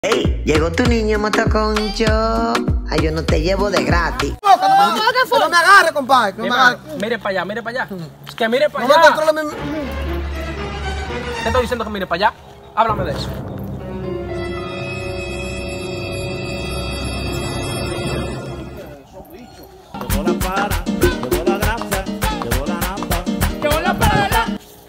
Hey, llegó tu niño motoconcho. Ay, yo no te llevo de gratis. No me agarre, compadre. No me agarre. Mire para allá, mire para allá. Que mire para No me allá. controle mi... Te estoy diciendo que mire para allá. Háblame de eso. Llegó la para, llegó la grasa, llegó la napa. Llegó la para.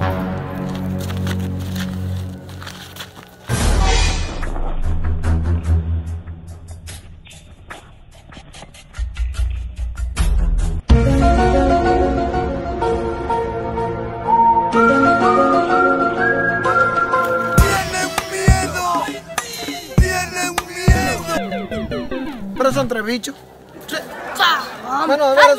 Pero son tres bichos. Bueno, dale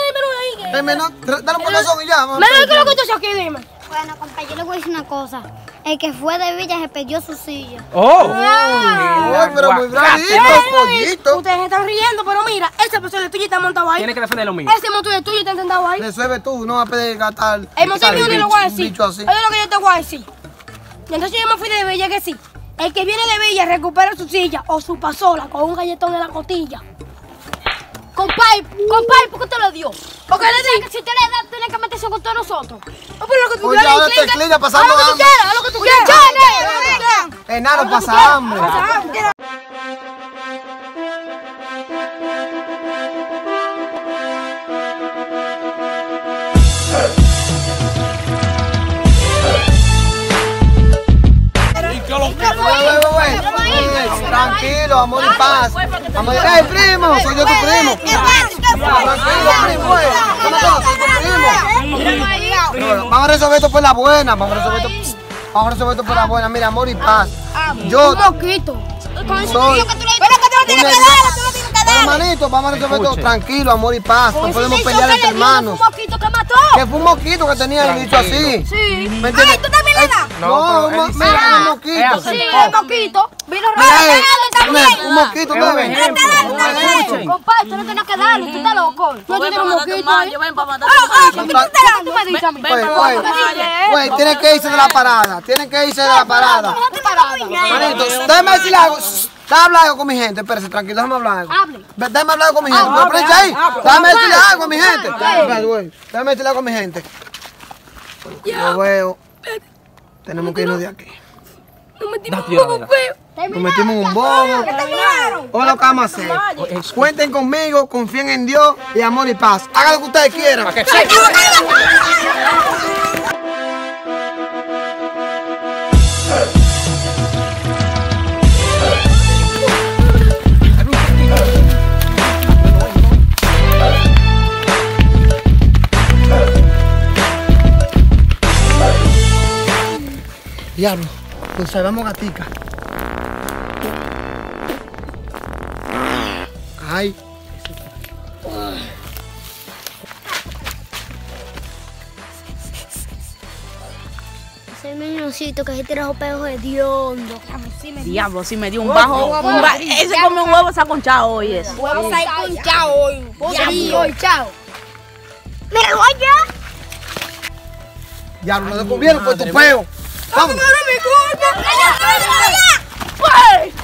un corazón y ya. ¿Qué es lo que tú haces aquí? Dime. Bueno, compa, yo le voy a decir una cosa. El que fue de Villa se perdió su silla. Oh. Ay, pero muy bravito, pollito. Ustedes están riendo, pero mira, ese persona tuyo está montado ahí. Tiene que defender lo mío. Ese motor de tuyo está sentado ahí. Resuelve tú, no vas a pedir gastar. El motor mío no lo voy a un decir. bicho así. Eso es lo que yo te voy a decir. Y entonces yo me fui de Villa que sí. El que viene de Villa recupera su silla o su pasola con un galletón en la costilla. Compay, ¿por qué te lo dio? Porque le dije que si usted le da, tiene que meterse con todos nosotros. No, pero lo que tú Oye, quieras, ahora te clica pasando hambre. haz lo que tú quieras. Enano pasa hambre. Tranquilo, amor y paz. Amor, ¡ey, primo! Soy yo tu primo. Tranquilo, primo. ¿Cómo estás? Soy tu primo. Vamos a resolver esto por la buena. Vamos a resolver esto por la buena. Mira, amor y paz. Yo Un moquito. soy... Hermanito, vamos a resolver esto tranquilo, amor y paz. No podemos pelear entre hermanos. Un moquito que mató. Que fue un moquito que tenía el bicho así. Sí. ¿Me entiendes? Ay, ¿tú también le das? No, pero él mira, dice- un moquito. es así. Sí, el moquito. Vino Mira, un moquito, Es un bebé. ejemplo. Escuchen. Compadre, tú no tienes que darle, tú estás loco. No, tú tienes un moquito ahí. Ven para matar ¿Qué tú me dices a mí? Güey, tienen que irse de la parada. Tienen que irse de la parada. Manito, déjame decirle algo. Déjame hablar algo con mi gente. Espérese, tranquilo, déjame hablar algo. Hable. Déjame hablar algo con mi gente. ¿Me prende ahí? Déjame decirle algo a mi gente. Espérate, güey. Déjame decirle algo a mi gente. Yo veo. Tenemos que irnos de aquí. Date una vela. Nos metimos en un bobo. O lo que vamos a hacer. Cuenten conmigo, confíen en Dios y amor y paz. Hagan lo que ustedes quieran. Diablo, nos salvamos gatica. Ay. Ese niñoncito que se tira los peos hediondo. Diablo, si me dio un bajo. Ese come un huevo saconchado hoy eso. Huevos ahí con chao hoy. Hoy, chao. ¡Míralo allá! Diablo, nos descubrieron por tu peo. Vamos. ¡Ay,